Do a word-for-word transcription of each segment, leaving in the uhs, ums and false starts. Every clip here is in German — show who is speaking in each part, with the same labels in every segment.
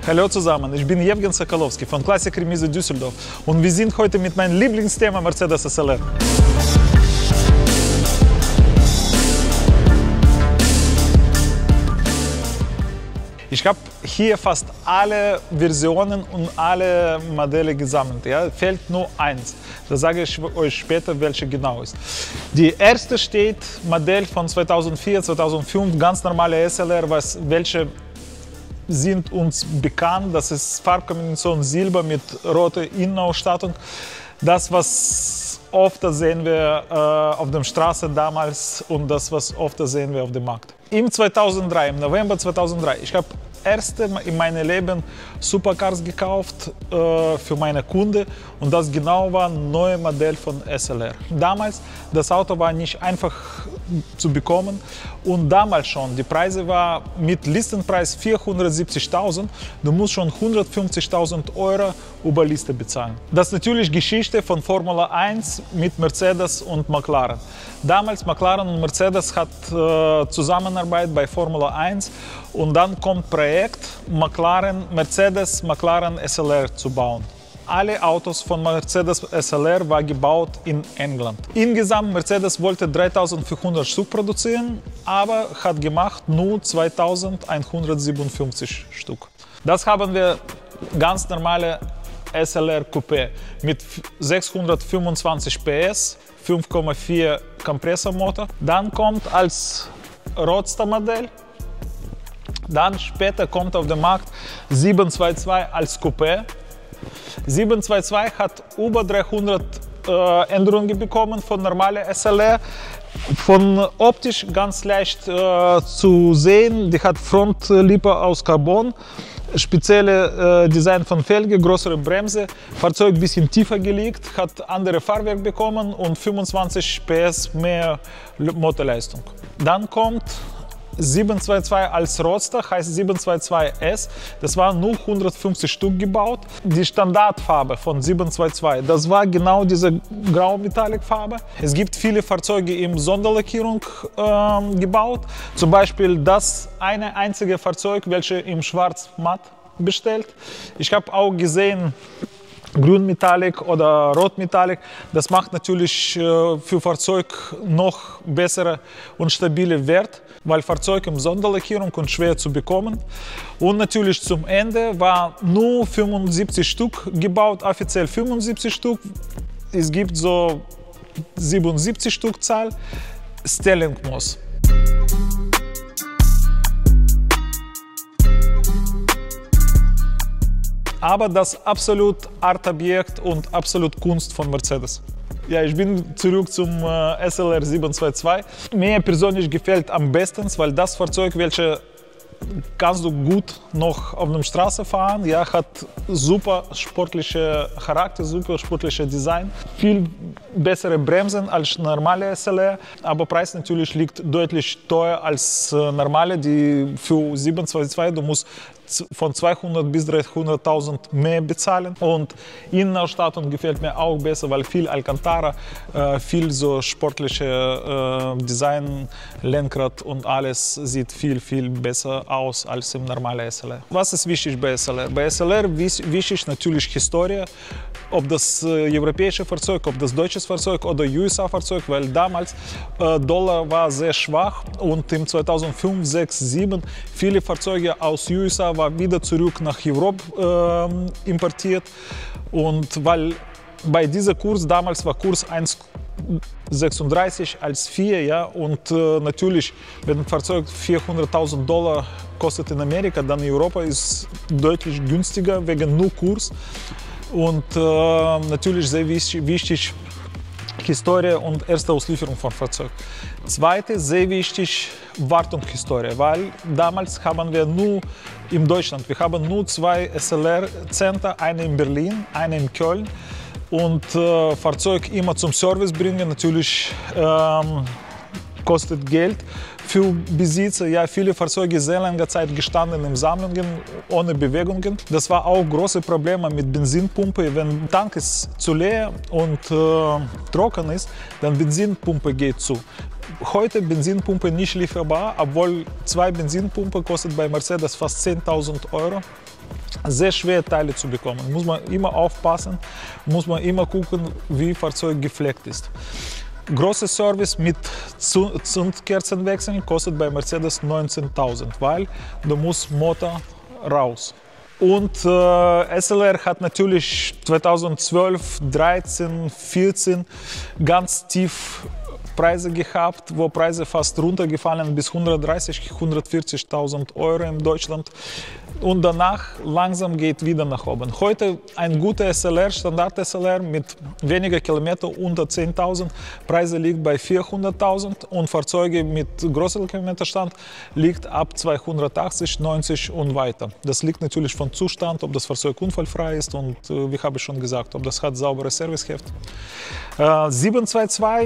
Speaker 1: Hallo zusammen, ich bin Jewgen Sokolowski von Classic Remise Düsseldorf und wir sind heute mit meinem Lieblingsthema Mercedes S L R. Ich habe hier fast alle Versionen und alle Modelle gesammelt. Ja? Fehlt nur eins. Da sage ich euch später, welche genau ist. Die erste steht Modell von zweitausendvier, zweitausendfünf, ganz normale S L R, was, welche sind uns bekannt. Das ist Farbkombination Silber mit roter Innenausstattung. Das, was oft sehen wir äh, auf der Straße damals und das, was oft sehen wir auf dem Markt. Im zweitausenddrei, im November zweitausenddrei, ich habe erste in meinem Leben Supercars gekauft äh, für meine Kunden und das genau war ein neues Modell von S L R. Damals, das Auto war nicht einfach zu bekommen und damals schon, die Preise waren mit Listenpreis vierhundertsiebzigtausend, du musst schon hundertfünfzigtausend Euro über Liste bezahlen. Das ist natürlich Geschichte von Formel eins mit Mercedes und McLaren. Damals McLaren und Mercedes hat äh, Zusammenarbeit bei Formel eins und dann kommt Projekt McLaren, Mercedes, McLaren S L R zu bauen. Alle Autos von Mercedes S L R waren gebaut in England. Insgesamt Mercedes wollte dreitausendvierhundert Stück produzieren, aber hat gemacht nur zweitausendeinhundertsiebenundfünfzig Stück. Das haben wir ganz normale S L R Coupé mit sechshundertfünfundzwanzig P S, fünf Komma vier Kompressormotor. Dann kommt als Roadster-Modell. Dann später kommt auf den Markt sieben zwei zwei als Coupé. sieben zwei zwei hat über dreihundert äh, Änderungen bekommen von normalen S L R. Von optisch ganz leicht äh, zu sehen, die hat Frontlippe aus Carbon, spezielle äh, Design von Felge, größere Bremse, Fahrzeug ein bisschen tiefer gelegt, hat andere Fahrwerk bekommen und fünfundzwanzig P S mehr Motorleistung. Dann kommt sieben zwei zwei als Roadster, heißt sieben zwei zwei S. Das war nur hundertfünfzig Stück gebaut. Die Standardfarbe von sieben zwei zwei, das war genau diese grau-metallic-Farbe. Es gibt viele Fahrzeuge in Sonderlackierung äh, gebaut. Zum Beispiel das eine einzige Fahrzeug, welches im Schwarz-Matt bestellt. Ich habe auch gesehen, Grün-Metallic oder Rot-Metallic, das macht natürlich äh, für Fahrzeug noch bessere und stabile Wert, weil Fahrzeug im Sonderlackierung und schwer zu bekommen. Und natürlich zum Ende war nur fünfundsiebzig Stück gebaut, offiziell fünfundsiebzig Stück. Es gibt so siebenundsiebzig Stück Zahl, Stellingmoos. Aber das absolut Artobjekt und absolut Kunst von Mercedes. Ja, ich bin zurück zum äh, S L R sieben zwei zwei. Mir persönlich gefällt am besten, weil das Fahrzeug, welches kannst du gut noch auf der Straße fahren, ja, hat super sportliche Charakter, super sportliche Design, viel bessere Bremsen als normale S L R, aber Preis natürlich liegt deutlich teurer als äh, normale, die für sieben zwei zwei, du musst von zweihundert bis dreihunderttausend mehr bezahlen und Innenausstattung gefällt mir auch besser, weil viel Alcantara, äh, viel so sportliche äh, Design, Lenkrad und alles sieht viel, viel besser aus als im normalen S L R. Was ist wichtig bei S L R? Bei S L R ist wichtig natürlich Historie, ob das äh, europäische Fahrzeug, ob das deutsche Fahrzeug oder U S A-Fahrzeug, weil damals äh, Dollar war sehr schwach und im zweitausendfünf, sechs, sieben viele Fahrzeuge aus U S A waren wieder zurück nach Europa äh, importiert und weil bei diesem Kurs, damals war Kurs eins Komma sechsunddreißig als vier, ja, und äh, natürlich, wenn ein Fahrzeug vierhunderttausend Dollar kostet in Amerika, dann in Europa ist deutlich günstiger wegen nur Kurs. Und äh, natürlich sehr wichtig, wichtig Historie und erste Auslieferung von Fahrzeug. Zweite, sehr wichtig, Wartungshistorie, weil damals haben wir nur in Deutschland, wir haben nur zwei S L R-Center, eine in Berlin, eine in Köln. Und äh, Fahrzeug immer zum Service bringen, natürlich ähm, kostet Geld. Für Besitzer, ja, viele Fahrzeuge sehr lange Zeit gestanden in Sammlungen, ohne Bewegungen. Das war auch große Probleme mit Benzinpumpe. Wenn der Tank ist zu leer und äh, trocken ist, dann Benzinpumpe geht zu. Heute Benzinpumpe nicht lieferbar, obwohl zwei Benzinpumpen kostet bei Mercedes fast zehntausend Euro. Sehr schwer Teile zu bekommen. Muss man immer aufpassen, muss man immer gucken, wie Fahrzeug gepflegt ist. Großer Service mit Zündkerzenwechsel kostet bei Mercedes neunzehntausend, weil du musst Motor raus. Und äh, S L R hat natürlich zweitausendzwölf, dreizehn, vierzehn ganz tief Preise gehabt, wo Preise fast runtergefallen bis hundertdreißig, hundertvierzigtausend Euro in Deutschland. Und danach langsam geht wieder nach oben. Heute ein guter S L R, Standard S L R mit weniger Kilometer, unter zehntausend. Preise liegt bei vierhunderttausend und Fahrzeuge mit großem Kilometerstand liegt ab zweihundertachtzig, neunzig und weiter. Das liegt natürlich vom Zustand, ob das Fahrzeug unfallfrei ist und äh, wie habe ich schon gesagt, ob das hat sauberes Serviceheft. Äh, sieben zwei zwei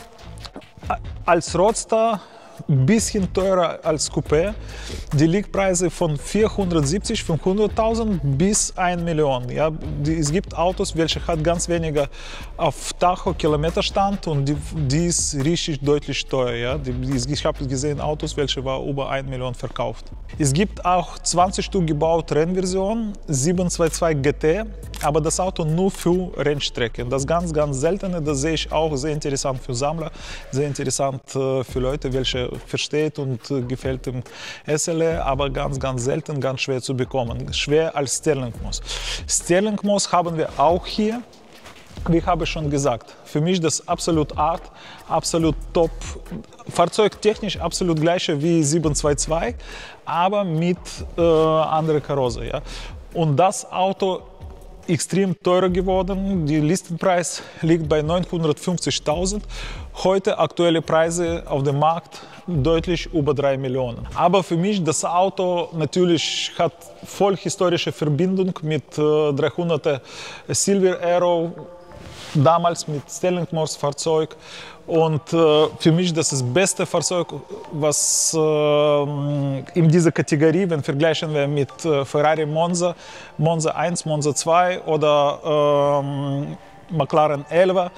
Speaker 1: als Roadster ein bisschen teurer als Coupé. Die Liegpreise von vierhundertsiebzig, fünfhunderttausend bis eine Million. Ja, die, es gibt Autos, welche hat ganz weniger auf Tacho Kilometerstand und die, die ist richtig deutlich teuer. Ja. Die, die, ich habe gesehen Autos, welche war über eine Million verkauft. Es gibt auch zwanzig Stück gebaut Rennversion, sieben zwei zwei G T, aber das Auto nur für Rennstrecken. Das ganz, ganz seltene, das sehe ich auch sehr interessant für Sammler, sehr interessant äh, für Leute, welche versteht und äh, gefällt dem S L R, aber ganz, ganz selten, ganz schwer zu bekommen. Schwer als Sterling-Moss. Sterling-Moss haben wir auch hier. Wie habe ich schon gesagt, für mich das absolut Art, absolut top. Fahrzeugtechnisch absolut gleiche wie sieben zwei zwei, aber mit äh, anderer Karosse. Ja. Und das Auto extrem teurer geworden. Der Listenpreis liegt bei neunhundertfünfzigtausend. Heute aktuelle Preise auf dem Markt deutlich über drei Millionen. Aber für mich das Auto natürlich hat voll historische Verbindung mit äh, dreihunderter Silver Arrow, damals mit Sterling-Moss Fahrzeug. Und äh, für mich das ist das beste Fahrzeug, was äh, in dieser Kategorie, wenn vergleichen wir mit äh, Ferrari Monza, Monza eins, Monza zwei oder äh, McLaren elf.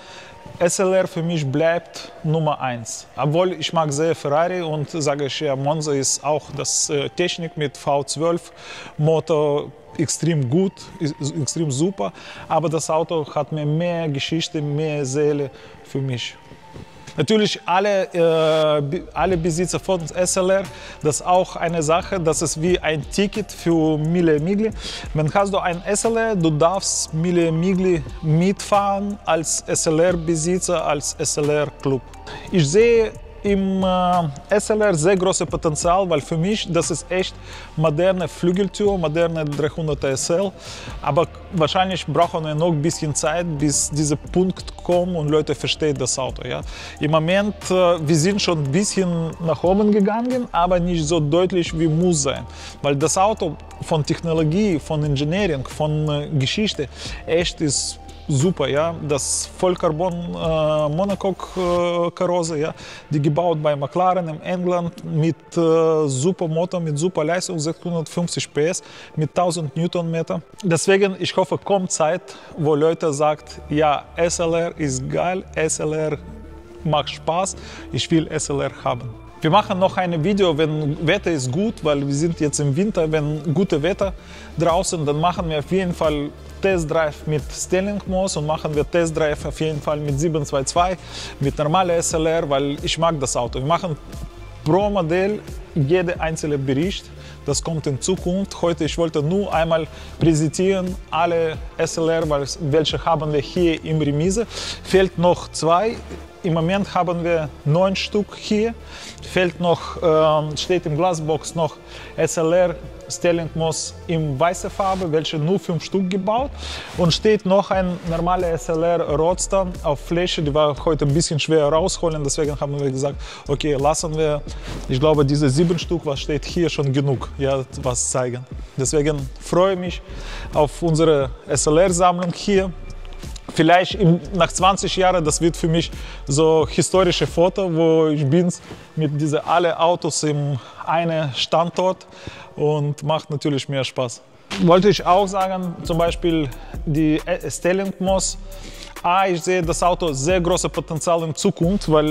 Speaker 1: S L R für mich bleibt Nummer eins. Obwohl ich mag sehr Ferrari und sage ich ja, Monza ist auch das äh, Technik mit V zwölf Motor extrem gut, extrem super, aber das Auto hat mir mehr Geschichte, mehr Seele für mich. Natürlich alle, äh, alle Besitzer von S L R, das ist auch eine Sache, das ist wie ein Ticket für Mille Migli. Wenn hast du ein S L R, du darfst Mille Migli mitfahren als S L R-Besitzer, als S L R-Club. Ich sehe im äh, S L R sehr großes Potenzial, weil für mich das ist echt moderne Flügeltür, moderne dreihunderter S L. Aber wahrscheinlich brauchen wir noch ein bisschen Zeit, bis dieser Punkt kommt und Leute verstehen das Auto. Ja. Im Moment, äh, wir sind schon ein bisschen nach oben gegangen, aber nicht so deutlich wie muss sein. Weil das Auto von Technologie, von Engineering, von äh, Geschichte echt ist super, ja, das Vollcarbon äh, Monocoque äh, Karosse, ja, die gebaut bei McLaren in England mit äh, super Motor, mit super Leistung, sechshundertfünfzig P S, mit tausend Newtonmeter. Deswegen, ich hoffe, kommt Zeit, wo Leute sagen, ja, S L R ist geil, S L R macht Spaß, ich will S L R haben. Wir machen noch ein Video, wenn Wetter ist gut, weil wir sind jetzt im Winter, wenn gutes Wetter draußen, dann machen wir auf jeden Fall Testdrive mit Sterling-Moss und machen wir Testdrive auf jeden Fall mit sieben zwei zwei, mit normaler S L R, weil ich mag das Auto. Wir machen pro Modell jede einzelne Bericht, das kommt in Zukunft. Heute ich wollte nur einmal präsentieren alle S L R, weil welche haben wir hier im Remise. Fehlt noch zwei. Im Moment haben wir neun Stück hier. Fehlt noch, äh, steht im Glasbox noch S L R Sterling-Moss in weißer Farbe, welche nur fünf Stück gebaut. Und steht noch ein normaler S L R Roadster auf Fläche, die war heute ein bisschen schwer rausholen, deswegen haben wir gesagt, okay, lassen wir, ich glaube, diese sieben Stück, was steht hier, schon genug, ja, was zeigen. Deswegen freue ich mich auf unsere S L R-Sammlung hier. Vielleicht im, nach zwanzig Jahren, das wird für mich so historische Foto, wo ich bin mit diesen alle Autos in einem Standort und macht natürlich mehr Spaß. Wollte ich auch sagen, zum Beispiel die Sterling-Moss. Ah, ich sehe das Auto sehr großes Potenzial in Zukunft, weil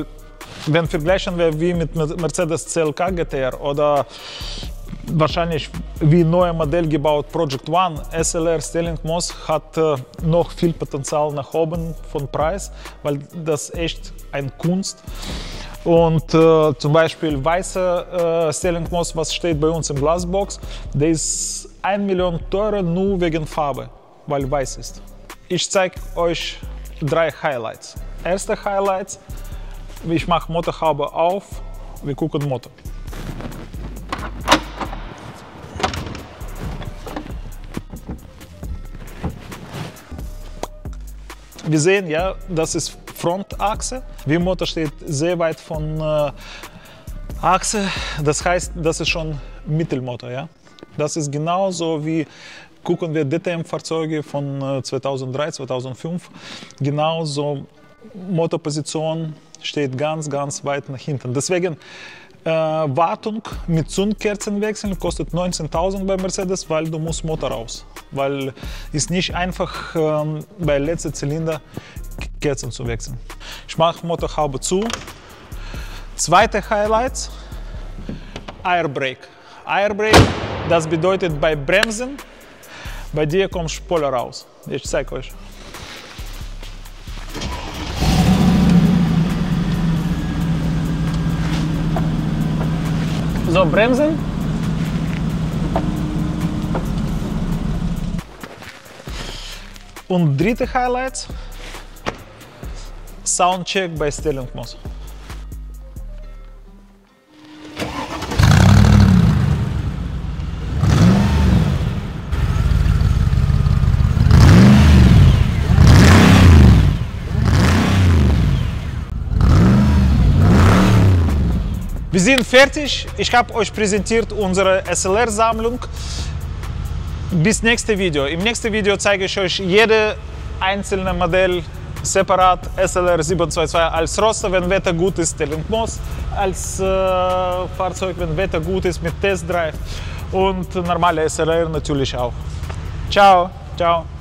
Speaker 1: Wenn vergleichen wir wie mit Mercedes C L K G T R oder wahrscheinlich wie neue Modell gebaut Project One, S L R Stirling Moss hat äh, noch viel Potenzial nach oben von Preis, weil das echt ein Kunst. Und äh, zum Beispiel weißer äh, Stirling Moss, was steht bei uns im Glasbox, der ist eine Million teurer nur wegen Farbe, weil weiß ist. Ich zeige euch drei Highlights. Erste Highlights, ich mache Motorhaube auf, wir gucken Motor. Wir sehen, ja, das ist Frontachse. Der Motor steht sehr weit von äh, Achse, das heißt, das ist schon Mittelmotor. Ja? Das ist genauso wie, gucken wir D T M-Fahrzeuge von äh, zweitausenddrei, zweitausendfünf, genauso Motorposition steht ganz, ganz weit nach hinten. Deswegen äh, Wartung mit Zündkerzen wechseln kostet neunzehntausend bei Mercedes, weil du musst Motor raus. Weil es nicht einfach ähm, bei letzter Zylinder Kerzen zu wechseln. Ich mache Motorhaube zu. Zweite Highlight, Airbrake. Airbrake, das bedeutet bei Bremsen, bei dir kommt Spoiler raus. Ich zeige euch. So, Bremsen. Und dritte Highlight, Soundcheck bei Stirling Moss. Wir sind fertig. Ich habe euch präsentiert unsere S L R-Sammlung. Bis nächste Video. Im nächsten Video zeige ich euch jede einzelne Modell separat. S L R sieben zwei zwei als Roster, wenn Wetter gut ist, Stirling Moss als äh, Fahrzeug, wenn Wetter gut ist mit Test Drive und normale S L R natürlich auch. Ciao, ciao.